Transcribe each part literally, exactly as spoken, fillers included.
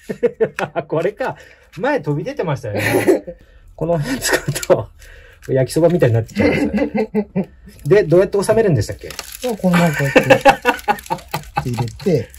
これか。前飛び出てましたよね。この辺使うと、焼きそばみたいになっちゃうんですよね。で、どうやって収めるんでしたっけ？ このままこうやって入れて、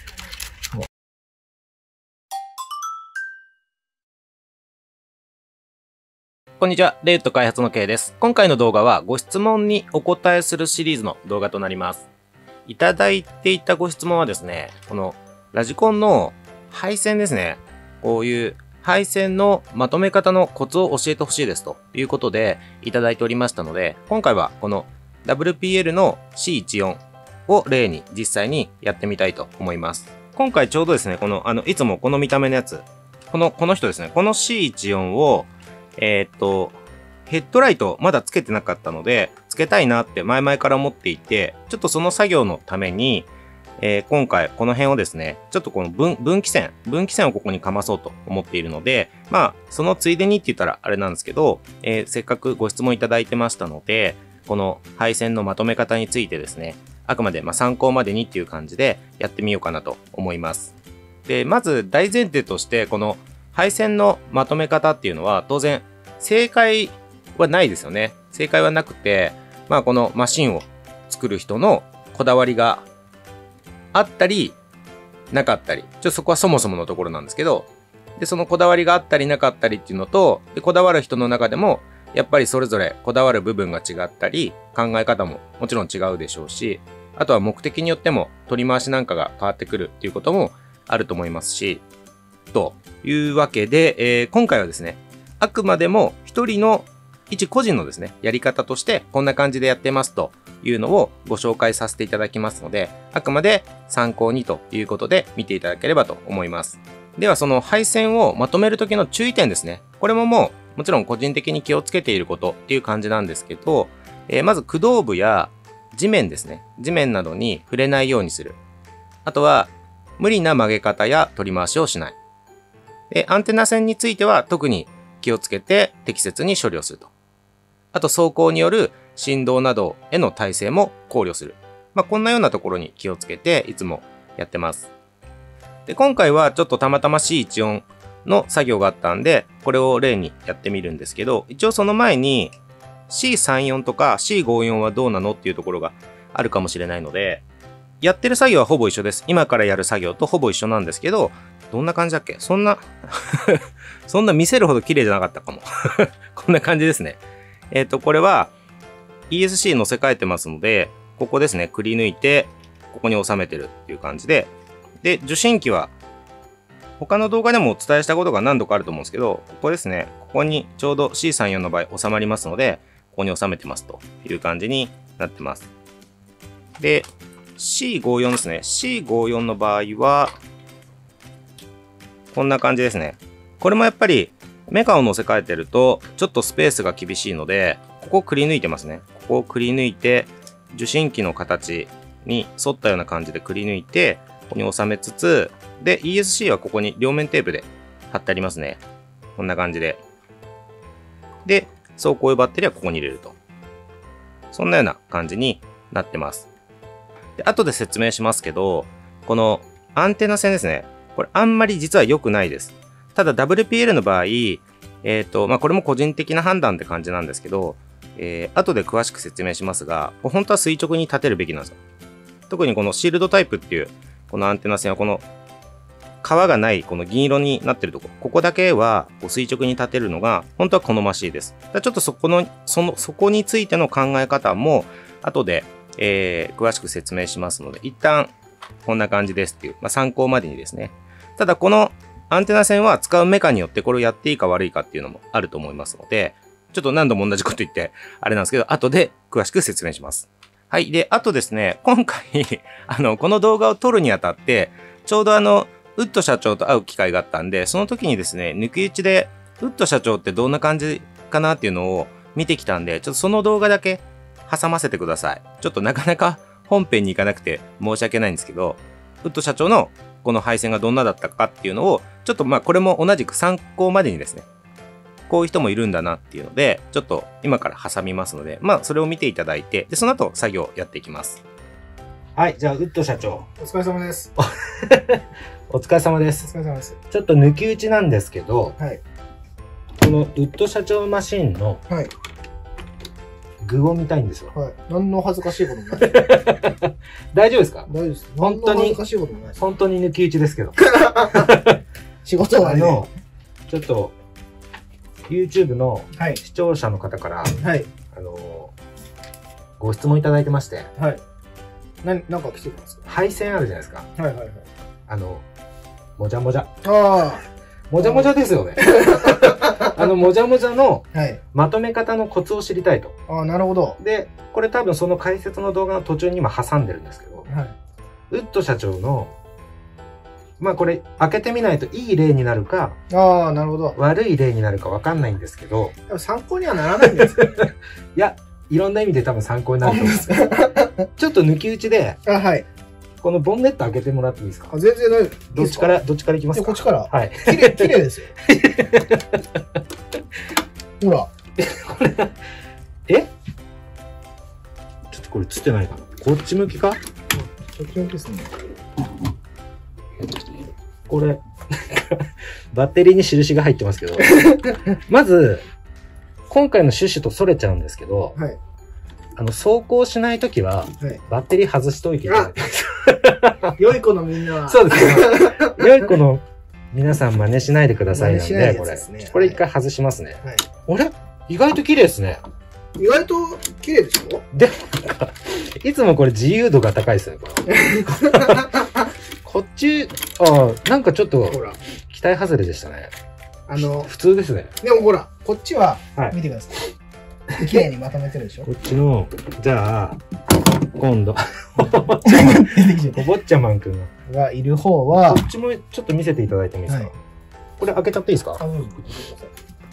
こんにちは、レイウッド開発の K です。今回の動画はご質問にお答えするシリーズの動画となります。いただいていたご質問はですね、このラジコンの配線ですね。こういう配線のまとめ方のコツを教えてほしいですということでいただいておりましたので、今回はこの ダブリューピーエル の シーじゅうよん を例に実際にやってみたいと思います。今回ちょうどですね、この、あの、いつもこの見た目のやつ、この、この人ですね、この シーじゅうよん をえーっと、ヘッドライトまだつけてなかったので、つけたいなって前々から思っていて、ちょっとその作業のために、えー、今回この辺をですね、ちょっとこの分、分岐線、分岐線をここにかまそうと思っているので、まあ、そのついでにって言ったらあれなんですけど、えー、せっかくご質問いただいてましたので、この配線のまとめ方についてですね、あくまでまあ参考までにっていう感じでやってみようかなと思います。で、まず大前提として、この配線のまとめ方っていうのは当然正解はないですよね。正解はなくて、まあこのマシンを作る人のこだわりがあったりなかったり、ちょっとそこはそもそものところなんですけど、でそのこだわりがあったりなかったりっていうのと、でこだわる人の中でもやっぱりそれぞれこだわる部分が違ったり、考え方ももちろん違うでしょうし、あとは目的によっても取り回しなんかが変わってくるっていうこともあると思いますし、というわけで、えー、今回はですね、あくまでも一人の一個人のですね、やり方としてこんな感じでやってますというのをご紹介させていただきますので、あくまで参考にということで見ていただければと思います。ではその配線をまとめる時の注意点ですね。これももうもちろん個人的に気をつけていることっていう感じなんですけど、えー、まず駆動部や地面ですね。地面などに触れないようにする。あとは無理な曲げ方や取り回しをしない。で、アンテナ線については特に気をつけて適切に処理をすると。あと走行による振動などへの耐性も考慮する。まあ、こんなようなところに気をつけていつもやってます。で、今回はちょっとたまたま シーじゅうよん の作業があったんで、これを例にやってみるんですけど、一応その前に シーさんじゅうよん とか シーごじゅうよん はどうなのっていうところがあるかもしれないので、やってる作業はほぼ一緒です。今からやる作業とほぼ一緒なんですけど、どんな感じだっけ？そんなそんな見せるほど綺麗じゃなかったかも。こんな感じですね。えっと、これは イーエスシー 載せ替えてますので、ここですね、くり抜いて、ここに収めてるっていう感じで、で、受信機は、他の動画でもお伝えしたことが何度かあると思うんですけど、ここですね、ここにちょうど シーさんじゅうよん の場合収まりますので、ここに収めてますという感じになってます。で、シーごじゅうよん ですね。シーごじゅうよん の場合は、こんな感じですね。これもやっぱりメカを乗せ替えてるとちょっとスペースが厳しいので、ここをくり抜いてますね。ここをくり抜いて受信機の形に沿ったような感じでくり抜いて、ここに収めつつ、で イーエスシー はここに両面テープで貼ってありますね。こんな感じで。で、走行用バッテリーはここに入れると。そんなような感じになってます。で、後で説明しますけど、このアンテナ線ですね。これあんまり実は良くないです。ただ ダブリューピーエル の場合、えっと、まあ、これも個人的な判断って感じなんですけど、えー、後で詳しく説明しますが、本当は垂直に立てるべきなんですよ。特にこのシールドタイプっていう、このアンテナ線はこの皮がないこの銀色になってるところ、ここだけはこう垂直に立てるのが本当は好ましいです。だからちょっとそこの、その、そこについての考え方も後で、えー、詳しく説明しますので、一旦こんな感じですっていう、まあ、参考までにですね。ただこのアンテナ線は使うメカによってこれをやっていいか悪いかっていうのもあると思いますので、ちょっと何度も同じこと言ってあれなんですけど、後で詳しく説明します。はい。で、あとですね、今回あの、この動画を撮るにあたって、ちょうどあの、ウッド社長と会う機会があったんで、その時にですね、抜き打ちで、ウッド社長ってどんな感じかなっていうのを見てきたんで、ちょっとその動画だけ挟ませてください。ちょっとなかなか本編に行かなくて申し訳ないんですけど、ウッド社長のこの配線がどんなだったかっていうのを、ちょっとまあこれも同じく参考までにですね、こういう人もいるんだなっていうので、ちょっと今から挟みますので、まあそれを見ていただいて、で、その後作業やっていきます。 はい、じゃあ、ウッド社長。 お疲れ様です。 お疲れ様です。 お疲れ様です。 ちょっと抜き打ちなんですけど、 はい。 このウッド社長マシンの、 はい。 具を見たいんですよ。 はい。何の恥ずかしいこともない。 大丈夫ですか？ 大丈夫です。 本当に、 恥ずかしいこともないです。 本当に抜き打ちですけど。 仕事はね、 あの、ちょっと、YouTube のはい。 視聴者の方から、 はい。 あの、ご質問いただいてまして、 はい。な、なんか来てたんですか？ 配線あるじゃないですか。 はいはいはい。 あの、もじゃもじゃ。 あもじゃもじゃですよね。あの、もじゃもじゃのあ。はい。 まとめ方のコツを知りたいと。 ああ、なるほど。 で、これ多分その解説の動画の途中に今挟んでるんですけど、 はい。 ウッド社長の、まあこれ開けてみないといい例になるか、 ああ、なるほど。 悪い例になるかわかんないんですけど、 多分参考にはならないんですよ。 いや、いろんな意味で多分参考になると思うんですけど、ちょっと抜き打ちで、 あ、はい。 このボンネット開けてもらっていいですか？ あ、全然大丈夫。 どっちから、どっちからいきますか？ こっちから。 はい。 綺麗、綺麗ですよ。ほら。 えちょっとこれ映ってないかな？こっち向きか？ そっち向きですね。 これ、バッテリーに印が入ってますけど、まず、今回の趣旨とそれちゃうんですけど、 はい。 あの、走行しないときは、 はい。 バッテリー外しといていただいて。 良い子のみんなは。 そうですね。良い子の皆さん真似しないでくださいなんで、これ。これ一回外しますね。 はい。 あれ意外と綺麗ですね。 意外と綺麗でしょ？ でも、なんか、いつもこれ自由度が高いですね、これ。こっち、ああ、なんかちょっと、 ほら。 期待外れでしたね。 あの、 普通ですね。 でもほら、こっちはは、い見てください。綺麗にまとめてるでしょ？ こっちの、じゃあ、今度、 出てきちゃっお坊ちゃまんくんが。 たがいる方は、 こっちもちょっと見せていただいてもいいですか？ はいこれ開けちゃっていいですか？ あ、どうぞ見てください。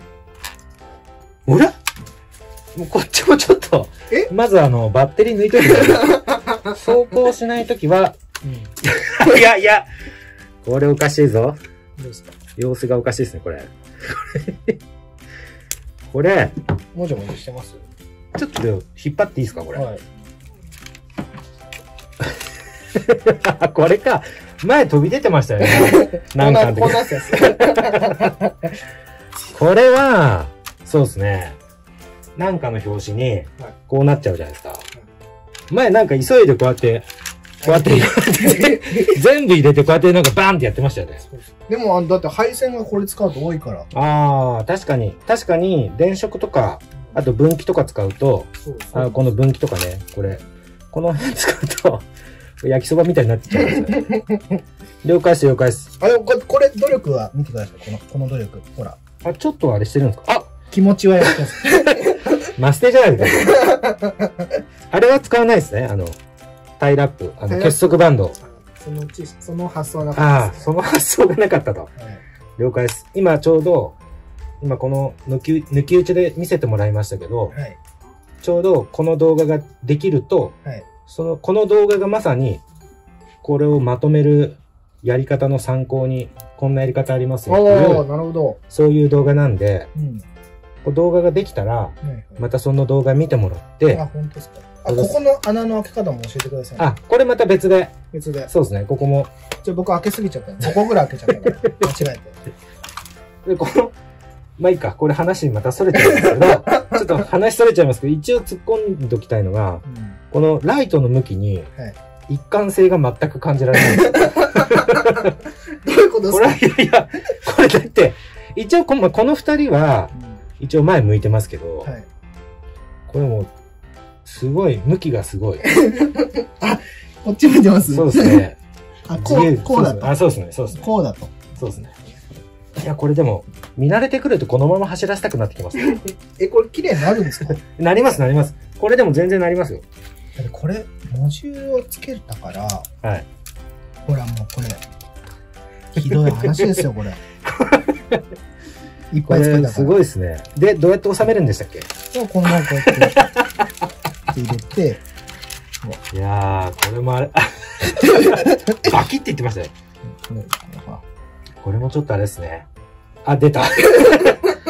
あれもうこっちもちょっと、 えまずあの、バッテリー抜いといてください。走行しないときは、 うん。 いやいや、これおかしいぞ。 どうですか？ 様子がおかしいですね、これ。これ、 もじゃもじゃしてます？ ちょっと引っ張っていいですか、これ。 はい。 これか。前飛び出てましたよね。なんかの時こんなやつです。 これは、そうですね。なんかの表紙に、こうなっちゃうじゃないですか。前なんか急いでこうやって、こうやって、全部入れてこうやってなんかバーンってやってましたよね。 でも、あのだって配線がこれ使うと多いから。 ああ、確かに。確かに、電飾とか、あと分岐とか使うと、 そうそう。 あこの分岐とかね、これ、この辺使うと、焼きそばみたいになっちゃうんですね。了解です、了解です。 あ、でもこれ、これ努力は見てください。この、この努力。ほら。 あ、ちょっとあれしてるんですか？あ気持ちはやってます。 マステじゃないですか。あれは使わないですね。あの、タイラップ、あの、結束バンド。 そのうち、その発想はなかああ、 ったです、 その発想がなかったと。 はい。 了解です。今ちょうど、今この抜き、抜き打ちで見せてもらいましたけど、 はい。 ちょうどこの動画ができると、 はい。 その、この動画がまさに、これをまとめるやり方の参考に、こんなやり方ありますよっていああ、 う、 なるほど。 そういう動画なんで、 うん。 こう動画ができたら、 はいはい。 またその動画見てもらって、 あ、本当ですか。あ、ここの穴の開け方も教えてください。 あ、これまた別で、 別で。 そうですね、ここも。 じゃあ僕開けすぎちゃった。ごこぐらい開けちゃったから。間違えて。 で、この、まあいいか、これ話またそれちゃうんですけど、ちょっと話それちゃいますけど、一応突っ込んでおきたいのが、 うん。 このライトの向きにはい、 一貫性が全く感じられないんですよ。 どういうことこれは、 ですか？ いやいや、これだって、一応この、この二人は、 うん一応前向いてますけど、 はい。 これもう、すごい、向きがすごい。 こっち見てます？ そうですね。 あ、こう、こうだと。 あ、そうですね、そうですね。 こうだと。 そうですね。いや、これでも、見慣れてくるとこのまま走らせたくなってきますね。 え、これ綺麗になるんですか？ なります、なります。これでも全然なりますよ。 だってこれ、モジュールをつけたから、 はい。 ほらもうこれ、ひどい話ですよ、これ。いっこぱいつけたから。 れ、すごいですね。で、どうやって収めるんでしたっけ？ でもこのままこうやって、入れて、 いやー、これもあれ、バキって言ってましたね。 これこれもちょっとあれですね。あ、出た。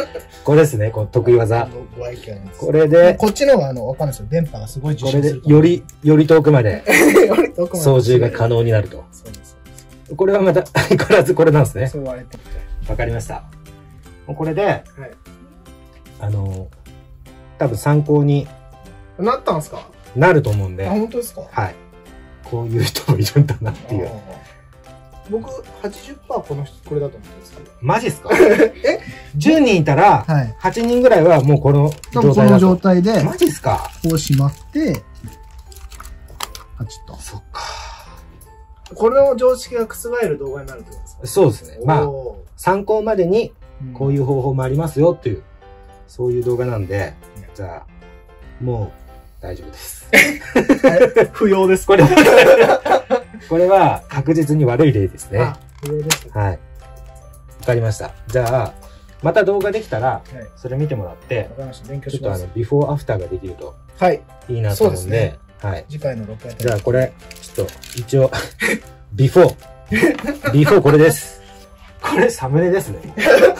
これですね、この得意技。 ご愛嬌のやつ。 これで、 こっちの方があの、わかんないですよ。電波がすごい受これで信すると。 より、より遠くまでより遠くまで操縦が可能になると。 そうです。そうですこれはまた、相変わらずこれなんですね。 そう割れてるわかりました。もうこれで、 はい。 あの、多分参考になったんすか？ なると思うんで、 あ、本当ですか？ はい。こういう人もいるんだなっていう。 あー僕、はちじゅっパーセントこの人、これだと思ってますけど。 マジっすか？ えじゅうにんいたら、 はい。 はちにんぐらいはもうこの多分この状態だと。 状態で、 マジっすか？ こうしまって、パチッと。 そっか。 これの常識が覆る動画になるってことですか？ そうですね。まあ、 お参考までにーこういう方法もありますよっていう、そういう動画なんで、じゃあ、もう大丈夫です。 はい不要です。 これ、これは確実に悪い例ですね。 あ、不要です。 はい。わかりました。じゃあ、また動画できたら、 はい。 それ見てもらってわ、かりました。勉強ちょっとあのします。、 ビフォーアフターができるとはい。 いいなと思うんで、 そうですねはい。 次回のろっかいじゃあこれ、ちょっと一応、ビフォー。ビフォーこれです。これサムネですね。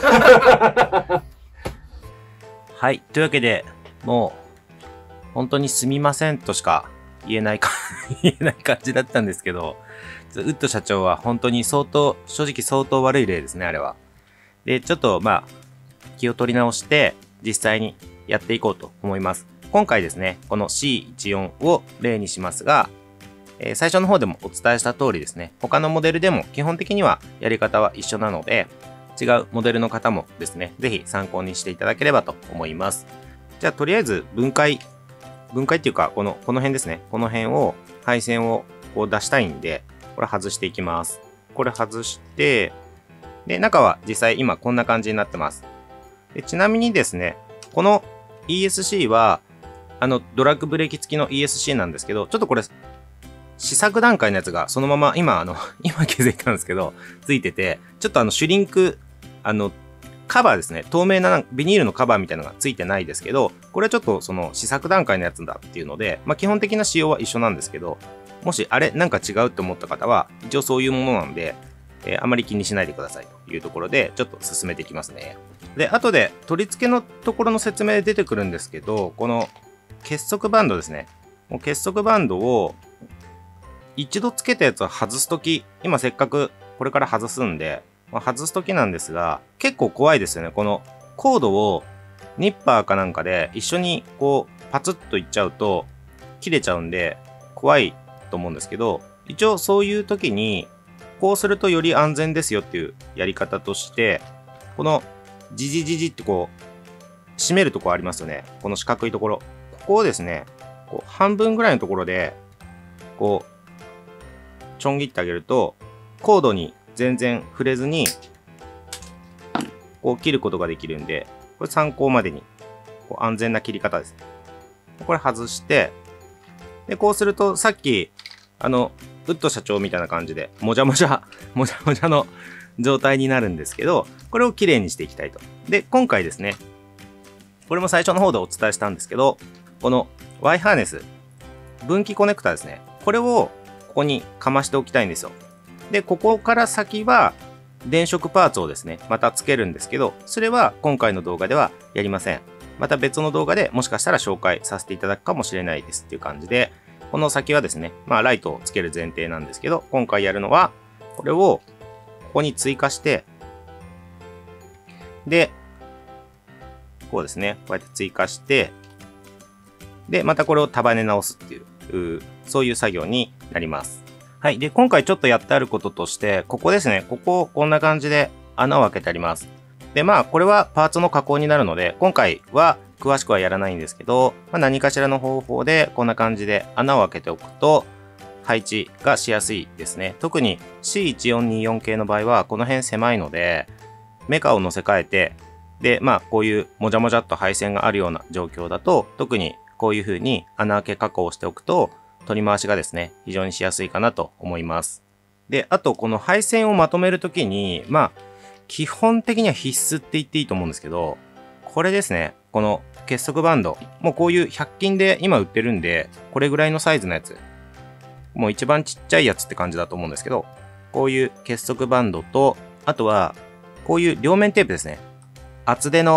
はい。というわけで、もう、本当にすみませんとしか言えないか、言えない感じだったんですけど、ウッド社長は本当に相当、正直相当悪い例ですね、あれは。で、ちょっとまあ、気を取り直して、実際にやっていこうと思います。今回ですね、この シーじゅうよん を例にしますが、えー最初の方でもお伝えした通りですね、他のモデルでも基本的にはやり方は一緒なので、違うモデルの方もですね、ぜひ参考にしていただければと思います。じゃあ、とりあえず分解、分解っていうか、この、この辺ですね。この辺を、配線をこう出したいんで、これ外していきます。これ外して、で、中は実際今こんな感じになってます。でちなみにですね、この イーエスシー は、あの、ドラッグブレーキ付きの イーエスシー なんですけど、ちょっとこれ、試作段階のやつがそのまま、今、あの、今気づいたんですけど、ついてて、ちょっとあの、シュリンク、あの、カバーですね。透明なビニールのカバーみたいなのがついてないですけど、これはちょっとその試作段階のやつだっていうので、まあ基本的な仕様は一緒なんですけど、もしあれなんか違うって思った方は、一応そういうものなんで、えーあまり気にしないでくださいというところで、ちょっと進めていきますね。で、後で取り付けのところの説明で出てくるんですけど、この結束バンドですね。もう結束バンドを一度つけたやつを外すとき、今せっかくこれから外すんで、まあ、外すときなんですが、結構怖いですよね。このコードをニッパーかなんかで一緒にこうパツッといっちゃうと切れちゃうんで怖いと思うんですけど、一応そういう時にこうするとより安全ですよっていうやり方として、このジジジジってこう締めるところありますよね。この四角いところ。ここをですね、こう半分ぐらいのところでこうちょん切ってあげるとコードに全然触れずにこう切ることができるんで、これ参考までにこう安全な切り方です。これ外して、でこうするとさっきあのウッド社長みたいな感じでもじゃもじゃもじゃもじゃの状態になるんですけど、これをきれいにしていきたいと。で今回ですね、これも最初の方でお伝えしたんですけど、この Y ハーネス分岐コネクタですね、これをここにかましておきたいんですよ。で、ここから先は電飾パーツをですね、また付けるんですけど、それは今回の動画ではやりません。また別の動画でもしかしたら紹介させていただくかもしれないですっていう感じで、この先はですね、まあライトをつける前提なんですけど、今回やるのは、これをここに追加して、で、こうですね、こうやって追加して、で、またこれを束ね直すっていう、そういう作業になります。はい。で、今回ちょっとやってあることとして、ここですね。ここをこんな感じで穴を開けてあります。で、まあ、これはパーツの加工になるので、今回は詳しくはやらないんですけど、まあ、何かしらの方法でこんな感じで穴を開けておくと、配置がしやすいですね。特に シーいちよんによん 系の場合は、この辺狭いので、メカを乗せ替えて、で、まあ、こういうもじゃもじゃっと配線があるような状況だと、特にこういう風に穴開け加工をしておくと、取り回しがですね、非常にしやすいかなと思います。で、あとこの配線をまとめるときに、まあ、基本的には必須って言っていいと思うんですけど、これですね、この結束バンド。もうこういうひゃく均で今売ってるんで、これぐらいのサイズのやつ。もう一番ちっちゃいやつって感じだと思うんですけど、こういう結束バンドと、あとは、こういう両面テープですね。厚手の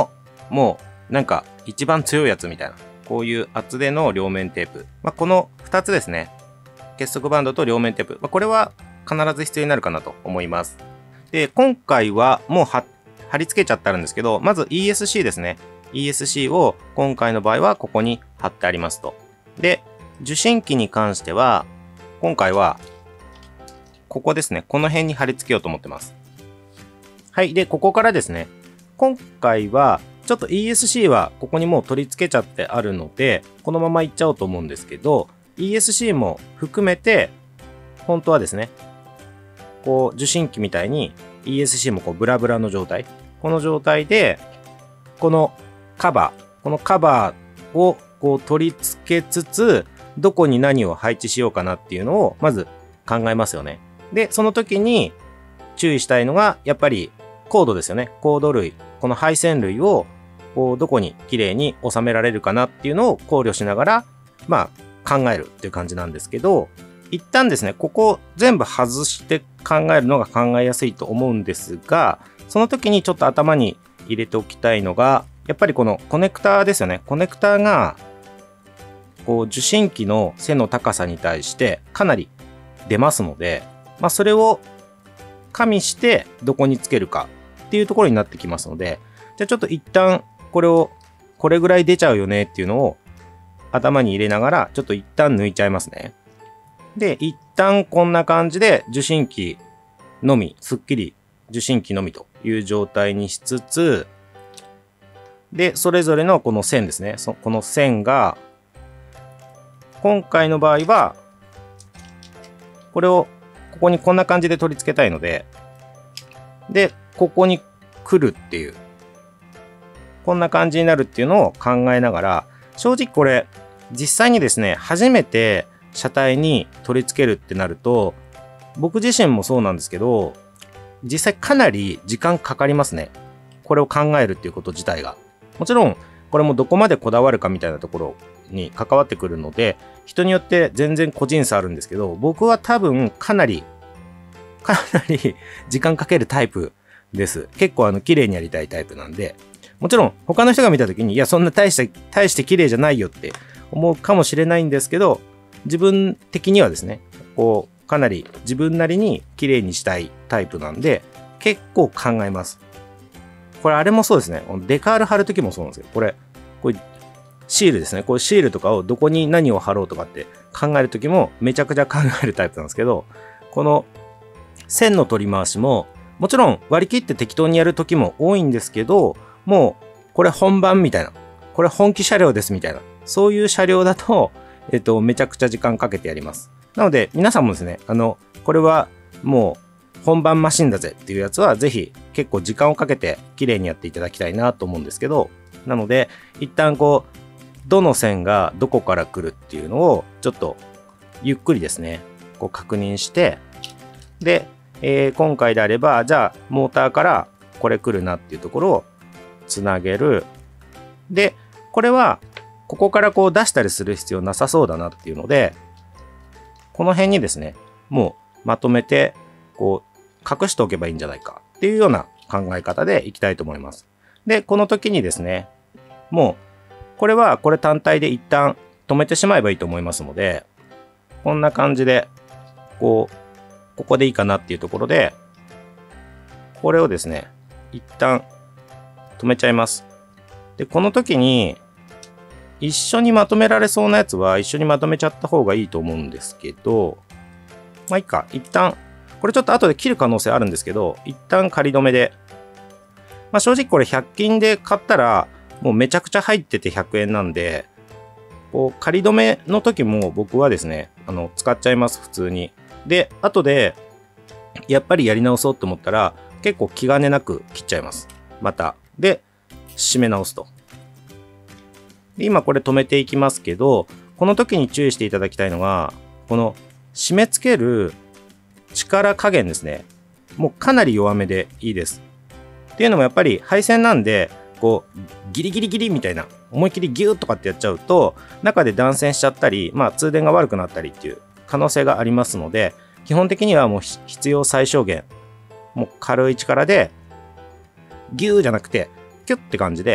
もうなんか一番強いやつみたいな、こういう厚手の両面テープ。まあ、このふたつですね。結束バンドと両面テープ。まあ、これは必ず必要になるかなと思います。で、今回はもう貼り付けちゃってあるんですけど、まず イーエスシー ですね。イーエスシー を今回の場合はここに貼ってありますと。で、受信機に関しては、今回はここですね。この辺に貼り付けようと思ってます。はい。で、ここからですね。今回はちょっと イーエスシー はここにもう取り付けちゃってあるので、このままいっちゃおうと思うんですけど、イーエスシー も含めて、本当はですね、こう受信機みたいに イーエスシー もこうブラブラの状態。この状態で、このカバー、このカバーをこう取り付けつつ、どこに何を配置しようかなっていうのをまず考えますよね。で、その時に注意したいのが、やっぱりコードですよね。コード類。この配線類をこうどこに綺麗に収められるかなっていうのを考慮しながら、まあ考えるっていう感じなんですけど、一旦ですね、ここ全部外して考えるのが考えやすいと思うんですが、その時にちょっと頭に入れておきたいのが、やっぱりこのコネクターですよね。コネクターが、こう受信機の背の高さに対してかなり出ますので、まあそれを加味してどこにつけるかっていうところになってきますので、じゃあちょっと一旦これを、これぐらい出ちゃうよねっていうのを頭に入れながら、ちょっと一旦抜いちゃいますね。で、一旦こんな感じで受信機のみ、すっきり受信機のみという状態にしつつ、で、それぞれのこの線ですね。そこの線が、今回の場合は、これを、ここにこんな感じで取り付けたいので、で、ここに来るっていう、こんな感じになるっていうのを考えながら、正直これ、実際にですね、初めて車体に取り付けるってなると、僕自身もそうなんですけど、実際かなり時間かかりますね。これを考えるっていうこと自体が。もちろん、これもどこまでこだわるかみたいなところに関わってくるので、人によって全然個人差あるんですけど、僕は多分かなり、かなり時間かけるタイプです。結構あの、綺麗にやりたいタイプなんで、もちろん他の人が見た時に、いや、そんな大して、大して綺麗じゃないよって思うかもしれないんですけど、自分的にはですね、こう、かなり自分なりに綺麗にしたいタイプなんで、結構考えます。これあれもそうですね。デカール貼るときもそうなんですけど、これ、これ、シールですね。こういうシールとかをどこに何を貼ろうとかって考えるときもめちゃくちゃ考えるタイプなんですけど、この線の取り回しも、もちろん割り切って適当にやるときも多いんですけど、もうこれ本番みたいな、これ本気車両ですみたいな、そういう車両だと、えっと、めちゃくちゃ時間かけてやります。なので皆さんもですね、あの、これはもう、本番マシンだぜっていうやつはぜひ結構時間をかけて綺麗にやっていただきたいなと思うんですけど、なので一旦こうどの線がどこから来るっていうのをちょっとゆっくりですねこう確認して、で、えー、今回であればじゃあモーターからこれ来るなっていうところをつなげる。でこれはここからこう出したりする必要なさそうだなっていうので、この辺にですねもうまとめてこう隠しておけばいいんじゃないかっていうような考え方でいきたいと思います。で、この時にですね、もう、これはこれ単体で一旦止めてしまえばいいと思いますので、こんな感じで、こう、ここでいいかなっていうところで、これをですね、一旦止めちゃいます。で、この時に、一緒にまとめられそうなやつは一緒にまとめちゃった方がいいと思うんですけど、まあいいか、一旦、これちょっと後で切る可能性あるんですけど、一旦仮止めで。まあ正直これひゃく均で買ったら、もうめちゃくちゃ入っててひゃくえんなんで、こう仮止めの時も僕はですね、あの、使っちゃいます、普通に。で、後で、やっぱりやり直そうと思ったら、結構気兼ねなく切っちゃいます。また。で、締め直すと。で今これ止めていきますけど、この時に注意していただきたいのが、この締め付ける力加減ですね。もうかなり弱めでいいです。っていうのもやっぱり配線なんで、こう、ギリギリギリみたいな、思いっきりギューとかってやっちゃうと、中で断線しちゃったり、まあ通電が悪くなったりっていう可能性がありますので、基本的にはもう必要最小限、もう軽い力で、ギューじゃなくて、キュッって感じで、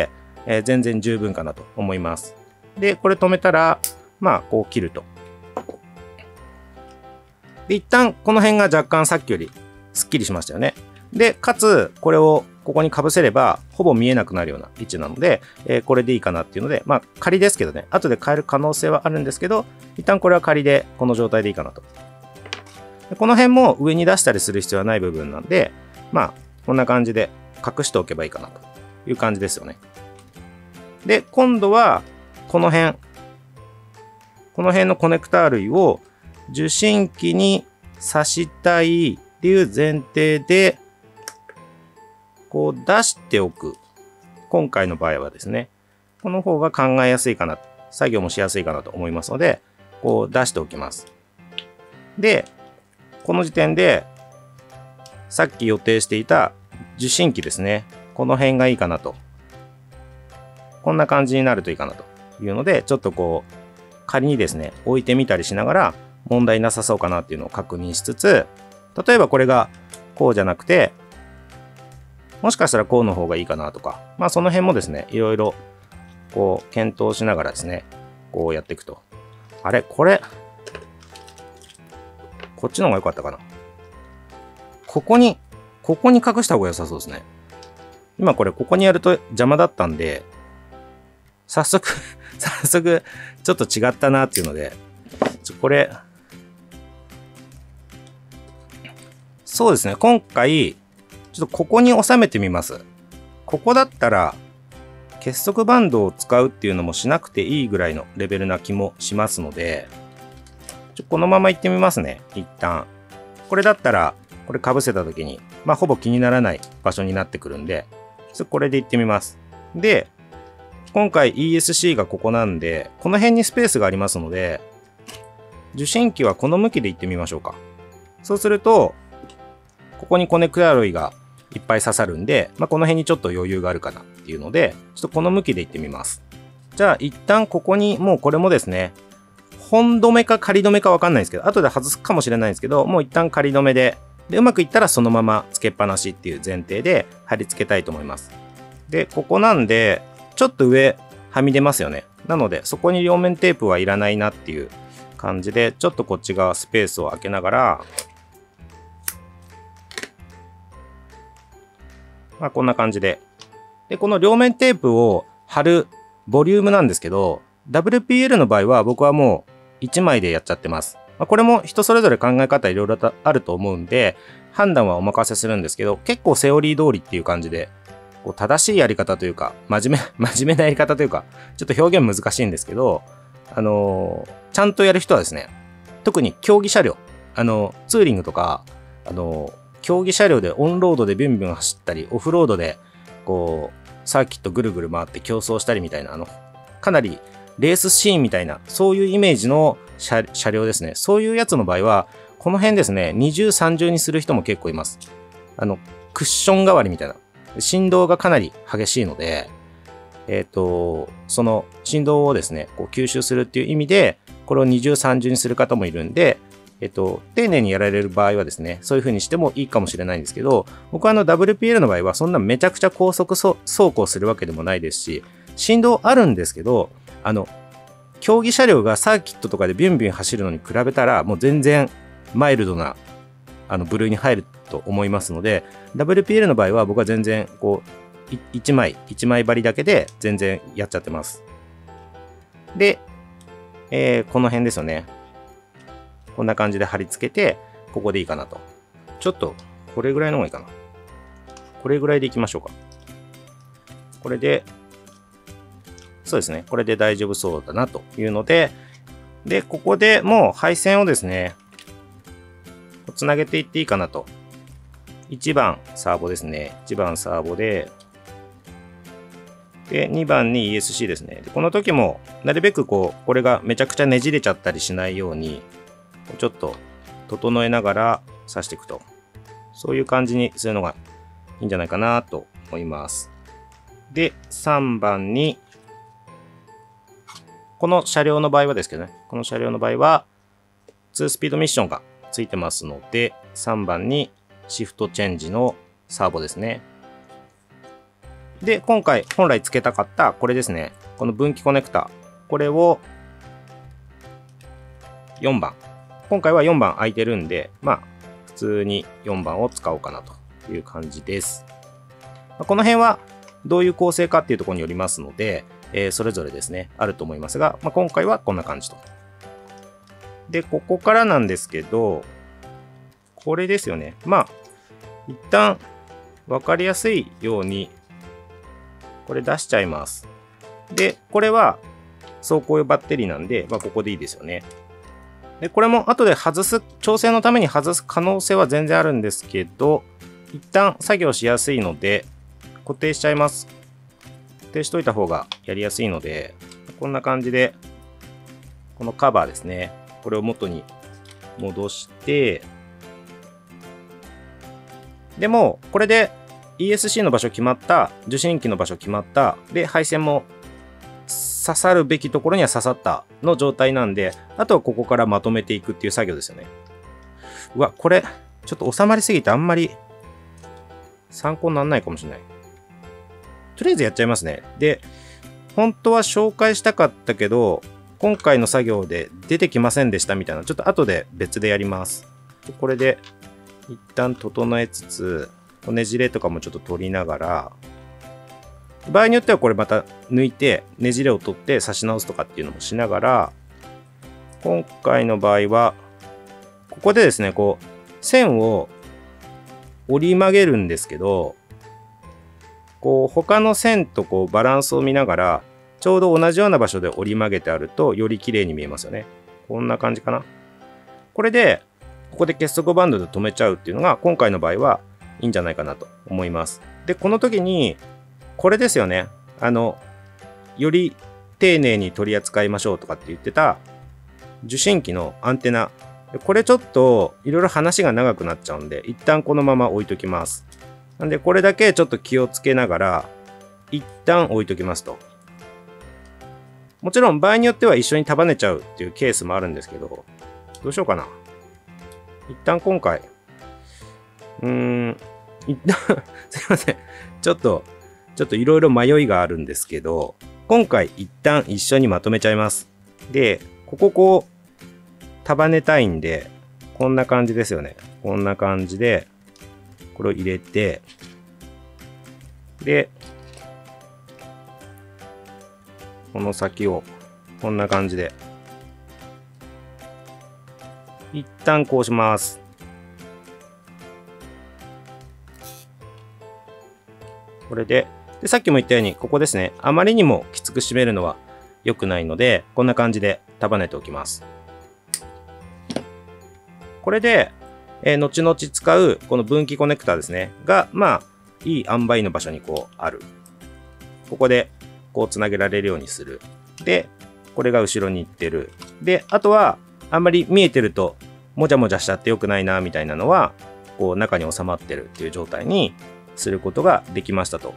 えー、全然十分かなと思います。で、これ止めたら、まあ、こう切ると。で、一旦この辺が若干さっきよりスッキリしましたよね。で、かつ、これをここに被せれば、ほぼ見えなくなるような位置なので、えー、これでいいかなっていうので、まあ、仮ですけどね、後で変える可能性はあるんですけど、一旦これは仮で、この状態でいいかなと。でこの辺も上に出したりする必要はない部分なんで、まあ、こんな感じで隠しておけばいいかなという感じですよね。で、今度は、この辺、この辺のコネクター類を受信機に挿したいっていう前提で、こう出しておく。今回の場合はですね、この方が考えやすいかな、作業もしやすいかなと思いますので、こう出しておきます。で、この時点で、さっき予定していた受信機ですね。この辺がいいかなと。こんな感じになるといいかなというので、ちょっとこう、仮にですね、置いてみたりしながら問題なさそうかなっていうのを確認しつつ、例えばこれがこうじゃなくて、もしかしたらこうの方がいいかなとか、まあその辺もですね、いろいろこう検討しながらですね、こうやっていくと。あれこれ、こっちの方が良かったかな。ここに、ここに隠した方が良さそうですね。今これここにやると邪魔だったんで、早速、早速、ちょっと違ったなっていうので、ちょこれ、そうですね、今回、ちょっとここに収めてみます。ここだったら、結束バンドを使うっていうのもしなくていいぐらいのレベルな気もしますので、ちょこのまま行ってみますね、一旦。これだったら、これ被せた時に、まあほぼ気にならない場所になってくるんで、ちょっとこれで行ってみます。で、今回 イーエスシー がここなんで、この辺にスペースがありますので、受信機はこの向きで行ってみましょうか。そうすると、ここにコネクタ類がいっぱい刺さるんで、まあ、この辺にちょっと余裕があるかなっていうので、ちょっとこの向きで行ってみます。じゃあ一旦ここに、もうこれもですね、本止めか仮止めかわかんないんですけど、後で外すかもしれないんですけど、もう一旦仮止めで、で、うまくいったらそのままつけっぱなしっていう前提で貼り付けたいと思います。で、ここなんで、ちょっと上はみ出ますよね。なので、そこに両面テープはいらないなっていう感じで、ちょっとこっち側スペースを空けながら、まあこんな感じで。で、この両面テープを貼るボリュームなんですけど、ダブリューピーエル の場合は僕はもういちまいでやっちゃってます。まあ、これも人それぞれ考え方いろいろあると思うんで、判断はお任せするんですけど、結構セオリー通りっていう感じで、こう正しいやり方というか、真面目、真面目なやり方というか、ちょっと表現難しいんですけど、あのー、ちゃんとやる人はですね、特に競技車両、あのー、ツーリングとか、あのー、競技車両でオンロードでビュンビュン走ったり、オフロードで、こう、サーキットぐるぐる回って競争したりみたいな、あの、かなりレースシーンみたいな、そういうイメージの 車, 車両ですね。そういうやつの場合は、この辺ですね、二重三重にする人も結構います。あの、クッション代わりみたいな。振動がかなり激しいので、えっと、その振動をですね、こう吸収するっていう意味で、これを二重三重にする方もいるんで、えっと、丁寧にやられる場合はですね、そういう風にしてもいいかもしれないんですけど、僕はあの ダブリューピーエル の場合はそんなめちゃくちゃ高速走行するわけでもないですし、振動あるんですけど、あの、競技車両がサーキットとかでビュンビュン走るのに比べたら、もう全然マイルドなあの部類に入ると思いますので、ダブリューピーエル の場合は僕は全然こう、いちまい、いちまい張りだけで全然やっちゃってます。で、えー、この辺ですよね。こんな感じで貼り付けて、ここでいいかなと。ちょっと、これぐらいの方がいいかな。これぐらいでいきましょうか。これで、そうですね。これで大丈夫そうだなというので、で、ここでもう配線をですね、つなげていっていいかなと。いちばんサーボですね。いちばんサーボで、で、にばんに イーエスシー ですね。でこの時も、なるべくこう、これがめちゃくちゃねじれちゃったりしないように、ちょっと整えながら刺していくと。そういう感じにするのがいいんじゃないかなと思います。で、さんばんに、この車両の場合はですけどね、この車両の場合は、にスピードミッションがついてますので、さんばんにシフトチェンジのサーボですね。 で、今回本来付けたかったこれですね。この分岐コネクタ。これをよんばん。今回はよんばん空いてるんで、まあ、普通によんばんを使おうかなという感じです。この辺はどういう構成かっていうところによりますので、えー、それぞれですね、あると思いますが、まあ、今回はこんな感じと。で、ここからなんですけど、これですよね。まあ、一旦分かりやすいように、これ出しちゃいます。で、これは走行用バッテリーなんで、まあ、ここでいいですよね。で、これも後で外す、調整のために外す可能性は全然あるんですけど、一旦作業しやすいので、固定しちゃいます。固定しといた方がやりやすいので、こんな感じで、このカバーですね。これを元に戻して、でも、これで イーエスシー の場所決まった、受信機の場所決まった、で、配線も刺さるべきところには刺さったの状態なんで、あとはここからまとめていくっていう作業ですよね。うわ、これ、ちょっと収まりすぎてあんまり参考にならないかもしれない。とりあえずやっちゃいますね。で、本当は紹介したかったけど、今回の作業で出てきませんでしたみたいな、ちょっと後で別でやります。これで一旦整えつつ、ねじれとかもちょっと取りながら、場合によってはこれまた抜いて、ねじれを取って差し直すとかっていうのもしながら、今回の場合は、ここでですね、こう、線を折り曲げるんですけど、こう、他の線とこうバランスを見ながら、ちょうど同じような場所で折り曲げてあると、より綺麗に見えますよね。こんな感じかな。これで、ここで結束バンドで留めちゃうっていうのが、今回の場合はいいんじゃないかなと思います。で、この時に、これですよね。あの、より丁寧に取り扱いましょうとかって言ってた、受信機のアンテナ。これちょっと、いろいろ話が長くなっちゃうんで、一旦このまま置いときます。なんで、これだけちょっと気をつけながら、一旦置いときますと。もちろん場合によっては一緒に束ねちゃうっていうケースもあるんですけど、どうしようかな。一旦今回、うーん、一旦、すいません。ちょっと、ちょっといろいろ迷いがあるんですけど、今回一旦一緒にまとめちゃいます。で、こここう、束ねたいんで、こんな感じですよね。こんな感じで、これを入れて、で、この先をこんな感じで一旦こうします。これで、でさっきも言ったようにここですね、あまりにもきつく締めるのは良くないので、こんな感じで束ねておきます。これで、えー、後々使うこの分岐コネクタですねが、まあいい塩梅の場所にこうある。ここでこうつなげられるようにする。で、これが後ろに行ってる。で、あとは、あんまり見えてると、もじゃもじゃしちゃって良くないな、みたいなのは、こう中に収まってるっていう状態にすることができましたと。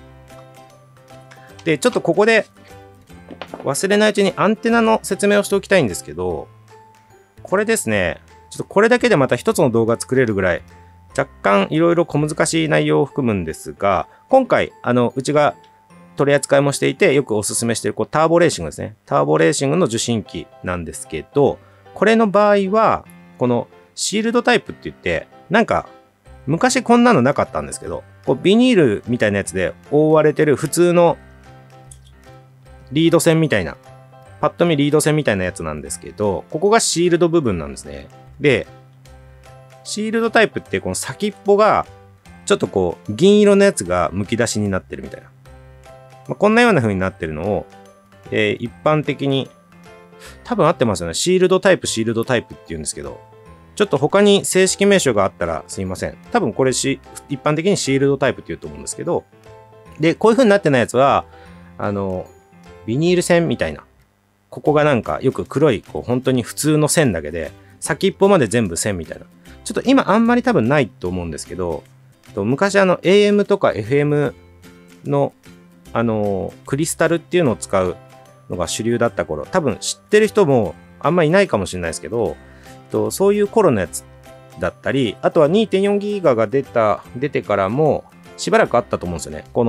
で、ちょっとここで、忘れないうちにアンテナの説明をしておきたいんですけど、これですね、ちょっとこれだけでまた一つの動画作れるぐらい、若干いろいろ小難しい内容を含むんですが、今回、あの、うちが取り扱いもしていて、よくおすすめしているこうターボレーシングですね。ターボレーシングの受信機なんですけど、これの場合は、このシールドタイプって言って、なんか、昔こんなのなかったんですけど、こうビニールみたいなやつで覆われてる普通のリード線みたいな、パッと見リード線みたいなやつなんですけど、ここがシールド部分なんですね。で、シールドタイプってこの先っぽが、ちょっとこう、銀色のやつが剥き出しになってるみたいな。まあ、こんなような風になってるのを、えー、一般的に、多分合ってますよね。シールドタイプ、シールドタイプって言うんですけど、ちょっと他に正式名称があったらすいません。多分これし、一般的にシールドタイプって言うと思うんですけど、で、こういう風になってないやつは、あの、ビニール線みたいな。ここがなんかよく黒い、こう本当に普通の線だけで、先っぽまで全部線みたいな。ちょっと今あんまり多分ないと思うんですけど、昔あの エーエム とか エフエム のあのクリスタルっていうのを使うのが主流だった頃、多分知ってる人もあんまいないかもしれないですけど、そういう頃のやつだったり、あとは にてんよんギガが出た、出てからもしばらくあったと思うんですよね。この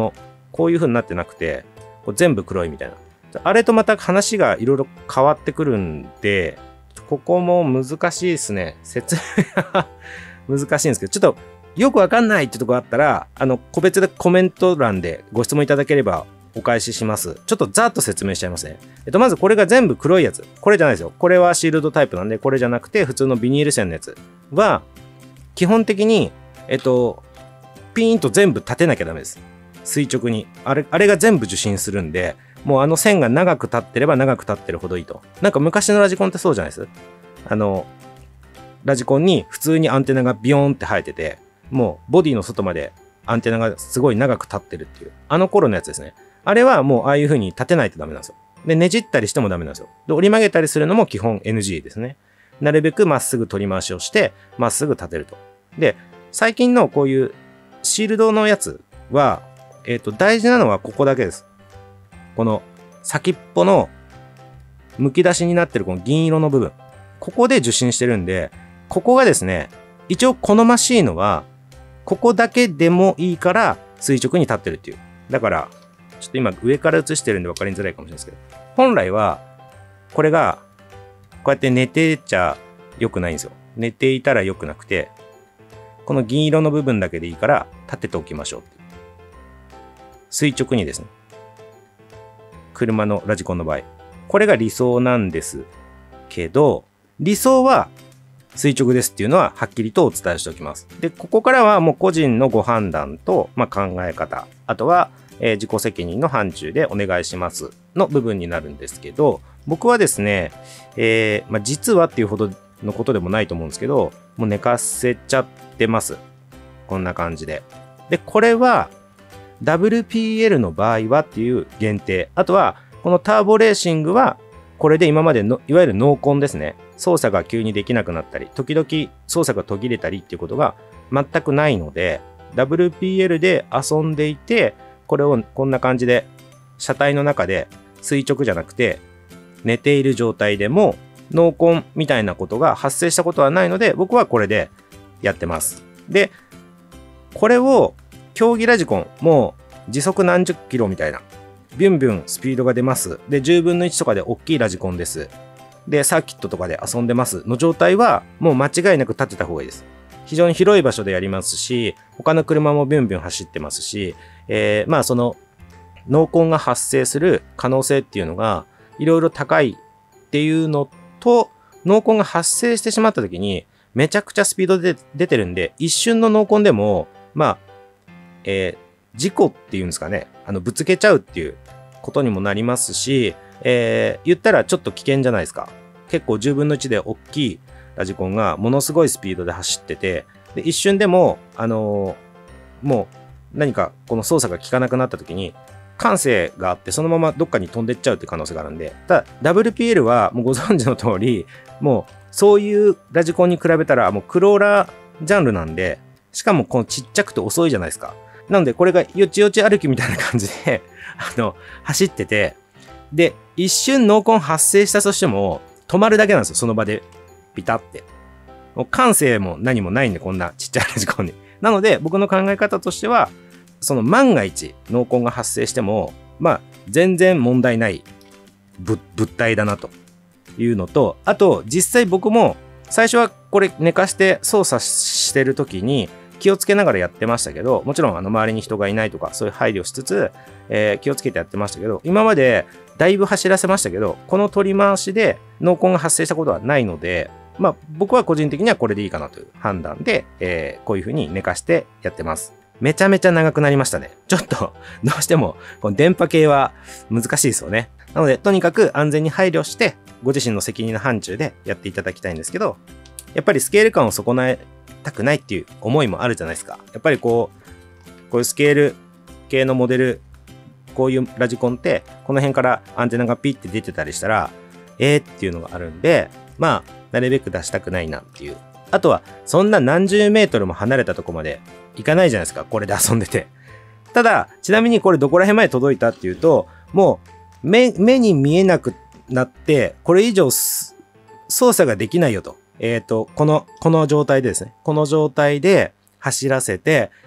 こういう風になってなくて、こう全部黒いみたいな。あれとまた話がいろいろ変わってくるんで、ここも難しいですね。説明が難しいんですけど、ちょっとよくわかんないってとこあったら、あの、個別でコメント欄でご質問いただければお返しします。ちょっとざっと説明しちゃいますね。えっと、まずこれが全部黒いやつ。これじゃないですよ。これはシールドタイプなんで、これじゃなくて普通のビニール線のやつは、基本的に、えっと、ピーンと全部立てなきゃダメです。垂直に。あれ、あれが全部受信するんで、もうあの線が長く立ってれば長く立ってるほどいいと。なんか昔のラジコンってそうじゃないです。あの、ラジコンに普通にアンテナがビヨーンって生えてて、もうボディの外までアンテナがすごい長く立ってるっていう、あの頃のやつですね。あれはもうああいう風に立てないとダメなんですよ。で、ねじったりしてもダメなんですよ。で、折り曲げたりするのも基本 エヌジー ですね。なるべくまっすぐ取り回しをして、まっすぐ立てると。で、最近のこういうシールドのやつは、えっと、大事なのはここだけです。この先っぽの剥き出しになってるこの銀色の部分。ここで受信してるんで、ここがですね、一応好ましいのは、ここだけでもいいから垂直に立ってるっていう。だから、ちょっと今上から映してるんで分かりづらいかもしれないですけど、本来は、これが、こうやって寝てちゃ良くないんですよ。寝ていたら良くなくて、この銀色の部分だけでいいから立てておきましょうっていう。垂直にですね。車のラジコンの場合。これが理想なんですけど、理想は垂直ですっていうのははっきりとお伝えしておきます。で、ここからはもう個人のご判断と、まあ、考え方、あとは、えー、自己責任の範疇でお願いしますの部分になるんですけど、僕はですね、えーまあ、実はっていうほどのことでもないと思うんですけど、もう寝かせちゃってます。こんな感じで。で、これは ダブリューピーエル の場合はっていう限定。あとは、このターボレーシングは、これで今までの、いわゆるノーコンですね。操作が急にできなくなったり、時々操作が途切れたりっていうことが全くないので、ダブリューピーエル で遊んでいて、これをこんな感じで、車体の中で垂直じゃなくて、寝ている状態でも、ノーコンみたいなことが発生したことはないので、僕はこれでやってます。で、これを、競技ラジコン、もう時速何十キロみたいな、ビュンビュンスピードが出ます。で、じゅうぶんのいちとかで大きいラジコンです。で、サーキットとかで遊んでますの状態は、もう間違いなく立てた方がいいです。非常に広い場所でやりますし、他の車もビュンビュン走ってますし、えー、まあその、ノーコンが発生する可能性っていうのが、いろいろ高いっていうのと、ノーコンが発生してしまった時に、めちゃくちゃスピードで出てるんで、一瞬のノーコンでも、まあ、えー、事故っていうんですかね、あの、ぶつけちゃうっていうことにもなりますし、えー、言ったらちょっと危険じゃないですか。結構じゅうぶんのいちで大きいラジコンがものすごいスピードで走ってて、で一瞬でも、あのー、もう何かこの操作が効かなくなった時に、感性があってそのままどっかに飛んでっちゃうって可能性があるんで、ただ ダブリューピーエル はもうご存知の通り、もうそういうラジコンに比べたらもうクローラージャンルなんで、しかもこのちっちゃくて遅いじゃないですか。なのでこれがよちよち歩きみたいな感じで、あの、走ってて、で、一瞬ノーコン発生したとしても、止まるだけなんですよ、その場で。ピタって。もう感性も何もないんで、こんなちっちゃいラジコンに。なので、僕の考え方としては、その万が一、ノーコンが発生しても、まあ、全然問題ない物体だなというのと、あと、実際僕も、最初はこれ寝かして操作してる時に、気をつけながらやってましたけど、もちろんあの周りに人がいないとか、そういう配慮しつつ、えー、気をつけてやってましたけど、今までだいぶ走らせましたけど、この取り回しでノーコンが発生したことはないので、まあ僕は個人的にはこれでいいかなという判断で、えー、こういう風に寝かしてやってます。めちゃめちゃ長くなりましたね。ちょっと、どうしても、この電波系は難しいですよね。なので、とにかく安全に配慮して、ご自身の責任の範疇でやっていただきたいんですけど、やっぱりスケール感を損なえたくないっていう思いもあるじゃないですか。やっぱりこう、こういうスケール系のモデル、こういうラジコンって、この辺からアンテナがピッて出てたりしたら、えーっていうのがあるんで、まあ、なるべく出したくないなっていう。あとは、そんな何十メートルも離れたとこまで行かないじゃないですか。これで遊んでて。ただ、ちなみにこれどこら辺まで届いたっていうと、もう目、目に見えなくなって、これ以上操作ができないよと。えっと、この、この状態でですね。この状態で走らせて、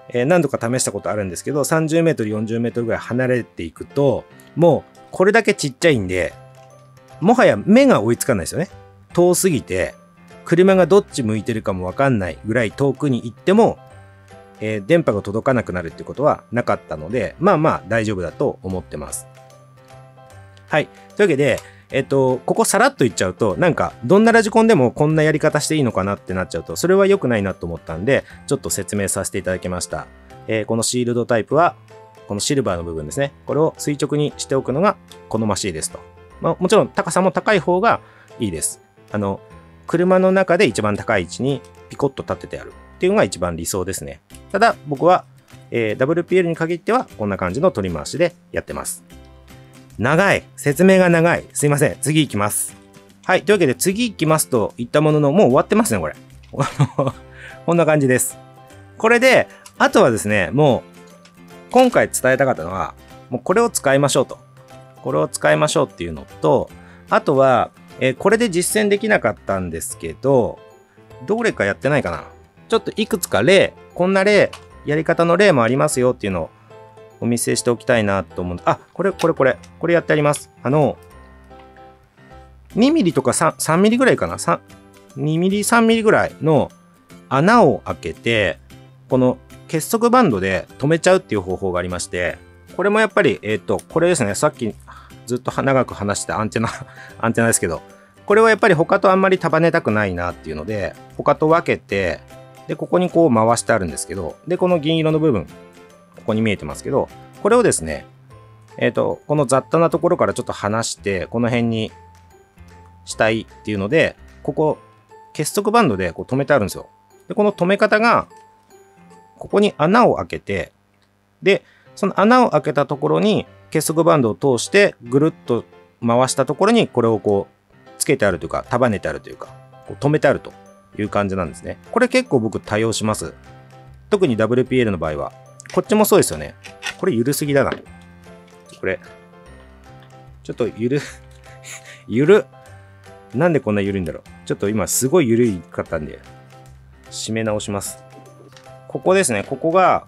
えー、何度か試したことあるんですけど、さんじゅうメートル、よんじゅうメートルぐらい離れていくと、もうこれだけちっちゃいんで、もはや目が追いつかないですよね。遠すぎて、車がどっち向いてるかもわかんないぐらい遠くに行っても、えー、電波が届かなくなるってことはなかったので、まあまあ大丈夫だと思ってます。はい。というわけで、えっと、ここさらっと言っちゃうと、なんか、どんなラジコンでもこんなやり方していいのかなってなっちゃうと、それは良くないなと思ったんで、ちょっと説明させていただきました。えー、このシールドタイプは、このシルバーの部分ですね。これを垂直にしておくのが好ましいですと。まあ、もちろん高さも高い方がいいです。あの、車の中で一番高い位置にピコッと立ててあるっていうのが一番理想ですね。ただ、僕は、えー、ダブリューピーエル に限っては、こんな感じの取り回しでやってます。長い。説明が長い。すいません。次行きます。はい。というわけで次行きますと言ったものの、もう終わってますね、これ。こんな感じです。これで、あとはですね、もう、今回伝えたかったのは、もうこれを使いましょうと。これを使いましょうっていうのと、あとは、えー、これで実践できなかったんですけど、どれかやってないかな。ちょっといくつか例、こんな例、やり方の例もありますよっていうのを、お見せしておきたいなと思う。あ、これ、これ、これ。これやってあります。あの、にミリとか 3, 3ミリぐらいかな。にミリ、さんミリぐらいの穴を開けて、この結束バンドで留めちゃうっていう方法がありまして、これもやっぱり、えっと、これですね。さっきずっと長く話したアンテナ、アンテナですけど、これはやっぱり他とあんまり束ねたくないなっていうので、他と分けて、で、ここにこう回してあるんですけど、で、この銀色の部分、ここに見えてますけど、これをですね、えっと、この雑多なところからちょっと離して、この辺にしたいっていうので、ここ、結束バンドでこう止めてあるんですよ。で、この止め方が、ここに穴を開けて、で、その穴を開けたところに結束バンドを通して、ぐるっと回したところに、これをこう、つけてあるというか、束ねてあるというか、こう止めてあるという感じなんですね。これ結構僕多用します。特に ダブリューピーエル の場合は。こっちもそうですよね。これ緩すぎだな。これ。ちょっとゆる、ゆる。なんでこんな緩いんだろう。ちょっと今すごい緩いかったんで、締め直します。ここですね。ここが、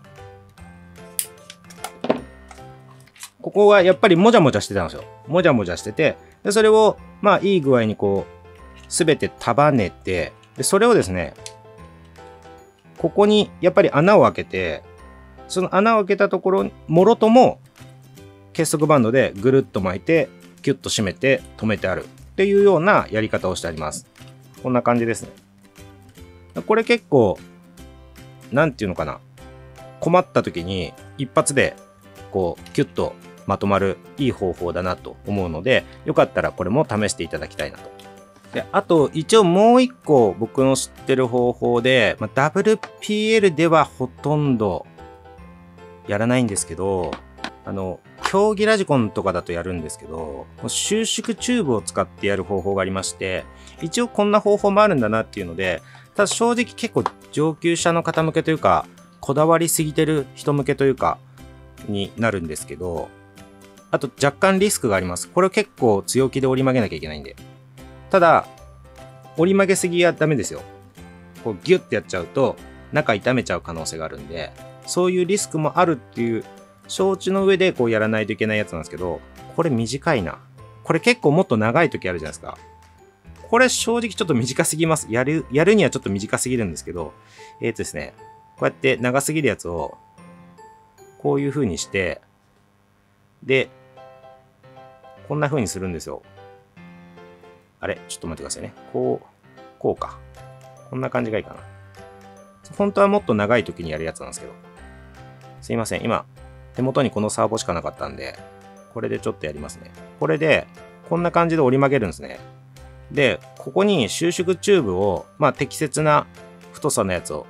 ここがやっぱりもじゃもじゃしてたんですよ。もじゃもじゃしてて、でそれを、まあいい具合にこう、すべて束ねて、で、それをですね、ここにやっぱり穴を開けて、その穴を開けたところ、もろとも結束バンドでぐるっと巻いて、キュッと締めて止めてあるっていうようなやり方をしてあります。こんな感じですね。これ結構、なんていうのかな。困った時に一発でこうキュッとまとまるいい方法だなと思うので、よかったらこれも試していただきたいなと。で、あと一応もう一個僕の知ってる方法で、まあ、ダブリューピーエル ではほとんどやらないんですけど、あの、競技ラジコンとかだとやるんですけど、収縮チューブを使ってやる方法がありまして、一応こんな方法もあるんだなっていうので、ただ正直結構上級者の方向けというか、こだわりすぎてる人向けというか、になるんですけど、あと若干リスクがあります。これ結構強気で折り曲げなきゃいけないんで。ただ、折り曲げすぎはダメですよ。こうギュッてやっちゃうと、中痛めちゃう可能性があるんで、そういうリスクもあるっていう承知の上でこうやらないといけないやつなんですけど、これ短いな。これ結構もっと長い時あるじゃないですか。これ正直ちょっと短すぎます。やる、やるにはちょっと短すぎるんですけど、えーとですね、こうやって長すぎるやつを、こういう風にして、で、こんな風にするんですよ。あれちょっと待ってくださいね。こう、こうか。こんな感じがいいかな。本当はもっと長い時にやるやつなんですけど。すいません。今、手元にこのサーボしかなかったんで、これでちょっとやりますね。これで、こんな感じで折り曲げるんですね。で、ここに収縮チューブを、まあ適切な太さのやつを、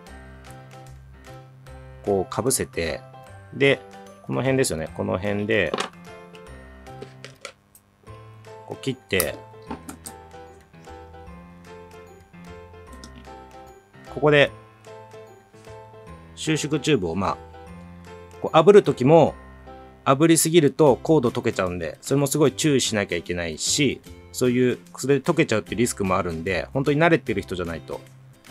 こうかぶせて、で、この辺ですよね。この辺で、こう切って、ここで、収縮チューブを、まあ、こう炙るときも、炙りすぎるとコード溶けちゃうんで、それもすごい注意しなきゃいけないし、そういう、それで溶けちゃうってリスクもあるんで、本当に慣れてる人じゃないと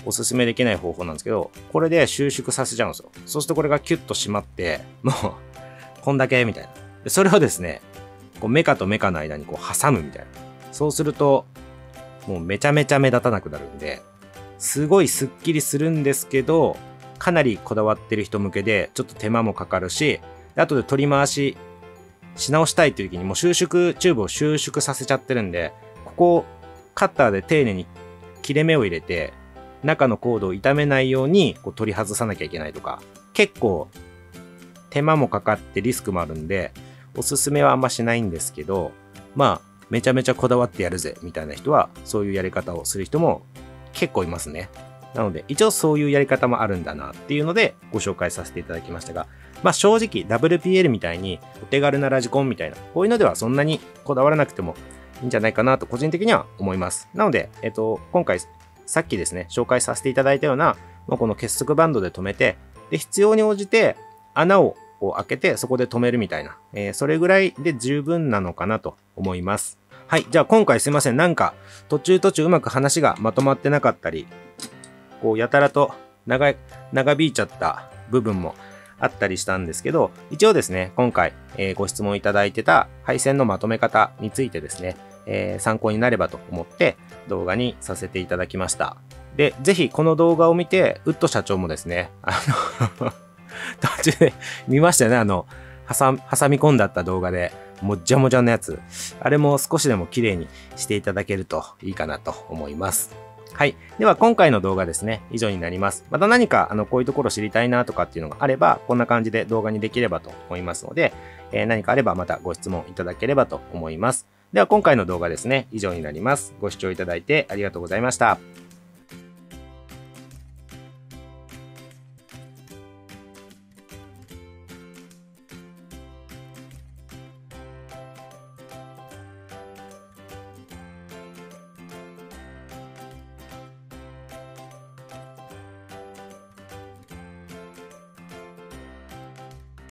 おすすめできない方法なんですけど、これで収縮させちゃうんですよ。そうするとこれがキュッと締まって、もう、こんだけみたいな。でそれをですね、こうメカとメカの間にこう挟むみたいな。そうすると、もうめちゃめちゃ目立たなくなるんで、すごいスッキリするんですけど、かなりこだわってる人向けで、ちょっと手間もかかるし、後で取り回しし直したいという時にもう収縮、チューブを収縮させちゃってるんで、ここをカッターで丁寧に切れ目を入れて、中のコードを傷めないようにこう取り外さなきゃいけないとか、結構手間もかかってリスクもあるんで、おすすめはあんましないんですけど、まあ、めちゃめちゃこだわってやるぜみたいな人は、そういうやり方をする人も結構いますね。なので、一応そういうやり方もあるんだなっていうのでご紹介させていただきましたが、まあ正直 ダブリューピーエル みたいにお手軽なラジコンみたいな、こういうのではそんなにこだわらなくてもいいんじゃないかなと個人的には思います。なので、えっと、今回さっきですね、紹介させていただいたような、まあ、この結束バンドで留めて、で、必要に応じて穴をこう開けてそこで留めるみたいな、えー、それぐらいで十分なのかなと思います。はい。じゃあ今回すいません。なんか途中途中うまく話がまとまってなかったり、こうやたらと長い、長引いちゃった部分もあったりしたんですけど、一応ですね、今回、えー、ご質問いただいてた配線のまとめ方についてですね、えー、参考になればと思って動画にさせていただきました。で、ぜひこの動画を見て、ウッド社長もですね、あの、途中で見ましたよね、あの、挟み込んだった動画で、もっじゃもじゃのやつ。あれも少しでも綺麗にしていただけるといいかなと思います。はい。では今回の動画ですね、以上になります。また何か、あの、こういうところ知りたいなとかっていうのがあれば、こんな感じで動画にできればと思いますので、えー、何かあればまたご質問いただければと思います。では今回の動画ですね、以上になります。ご視聴いただいてありがとうございました。